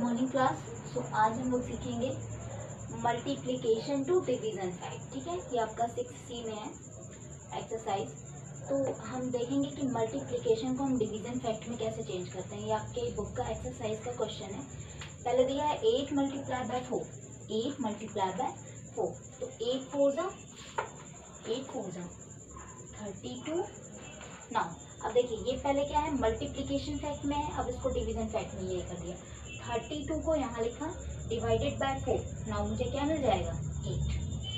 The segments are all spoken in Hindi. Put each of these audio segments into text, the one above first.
Morning class. सो आज हम लोग सीखेंगे मल्टीप्लिकेशन टू डिवीजन फैक्ट। ठीक है, ये आपका 6C में है एक्सरसाइज। तो हम देखेंगे कि मल्टीप्लिकेशन को हम डिवीजन फैक्ट में कैसे चेंज करते हैं। ये आपके बुक का एक्सरसाइज का क्वेश्चन है। पहले दिया है 8 मल्टीप्लाई बाय 4, 8 मल्टीप्लाई बाय 4। तो 8 4 32। नाउ अब देखिए, ये पहले क्या है, मल्टीप्लिकेशन फैक्ट में है, अब इसको डिवीजन फैक्ट में ये कर दिया। 32 को यहाँ लिखा डिवाइडेड बाय 4। नाउ मुझे क्या मिल जाएगा, 8।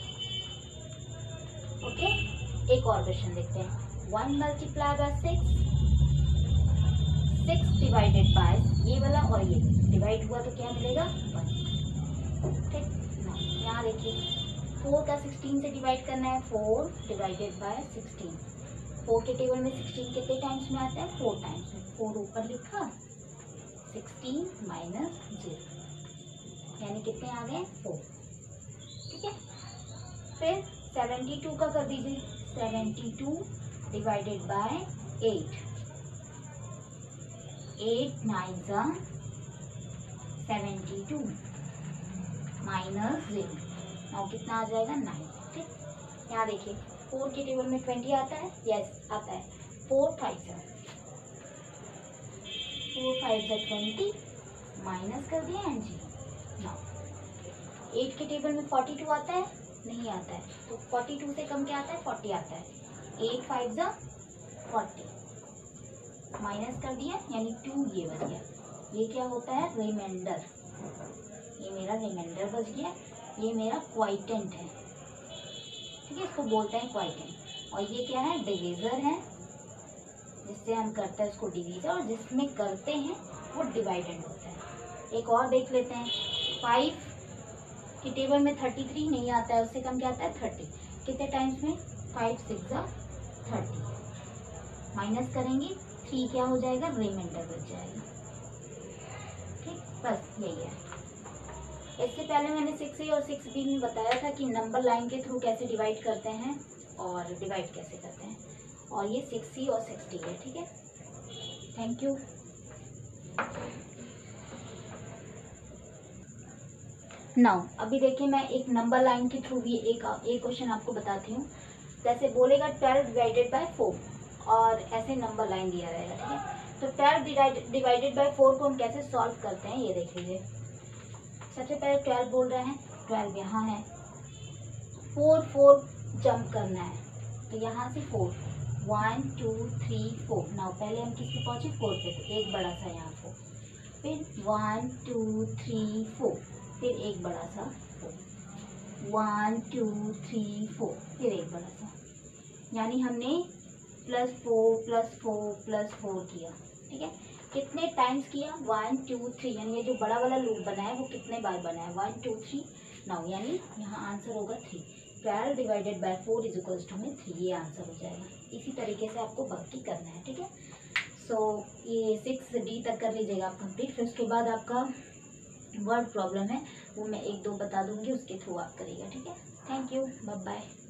ओके, एक और क्वेश्चन देखते हैं। 1 मल्टीप्लाई बाय 6, 6 डिवाइडेड बाय ये वाला और ये डिवाइड हुआ तो क्या मिलेगा, 1। ठीक, यहाँ देखिए 4 का 16 से डिवाइड करना है, 4 डिवाइडेड बाय 16। 4 के टेबल में 16 कितने टाइम्स में आता है, 4 टाइम्स में। 4 ऊपर लिखा, 16 माइनस 0 यानी कितने आ गए, 4। ठीक है, फिर 72 का कर दीजिए, 72 डिवाइडेड बाय 8, 8 9 72 माइनस 0। और कितना आ जाएगा, 9। ठीक, यहाँ देखिए 4 के टेबल में 20 आता है, यस आता है। 4 5 20 माइनस कर दिया एंड 0। नाउ 8 के टेबल में 42 आता है, नहीं आता है, तो 42 से कम क्या आता है, 40 आता है। 8 5 40 माइनस कर दिया यानी 2, ये बच गया। ये क्या होता है, रिमाइंडर। ये मेरा रिमाइंडर बच गया, ये मेरा क्वाइटेंट है। ठीक है, इसको बोलते हैं क्वाइटेंट। और ये क्या है, डिवीजर है, जिससे हम करते हैं उसको डिवीजर, और जिसमें करते हैं वो डिवाइडेंड होता है। एक और देख लेते हैं। 5 के टेबल में 33 नहीं आता है, उससे कम क्या आता है, 30। कितने टाइम्स में, 5 6 30 माइनस करेंगे, 3 क्या हो जाएगा, रिमाइंडर बच जाएगा। ठीक, बस यही है। इससे पहले मैंने 6A और 6B में बताया था कि नंबर लाइन के थ्रू कैसे डिवाइड करते हैं और डिवाइड कैसे करते हैं, और ये 6C और 6D है। ठीक है, थैंक यू। नाउ अभी देखिए, मैं एक नंबर लाइन के थ्रू भी एक क्वेश्चन आपको बताती हूँ। जैसे बोलेगा 12 डिवाइडेड बाय 4, और ऐसे नंबर लाइन दिया रहेगा। ठीक है, तो 12 डिवाइडेड बाय 4 को हम कैसे सॉल्व करते हैं, ये देख लीजिए। सबसे पहले 12 बोल रहे हैं, 12 यहाँ है, 4 जंप करना है, तो यहाँ से 4 1 2 3 4। नाउ पहले हम किस पे पहुँचे, 4 पे, तो एक बड़ा सा यहाँ 4, फिर 1 2 3 4, फिर एक बड़ा सा 4, 1 2 3 4, फिर एक बड़ा सा। यानी हमने +4 किया। ठीक है, कितने टाइम्स किया, 1 2 3, यानी ये जो बड़ा वाला लूप बना है वो कितने बार बना है, 1 2 3। नाउ यानी यहाँ आंसर होगा 3। 12 divided by 4 is equals to में 3, ये आंसर हो जाएगा। इसी तरीके से आपको बाकी करना है। ठीक है, सो ये 6D तक कर लीजिएगा आप कंप्लीट। फिर उसके बाद आपका वर्ड प्रॉब्लम है, वो मैं 1 2 बता दूंगी, उसके थ्रू आप करिएगा। ठीक है, थैंक यू, बाय बाय।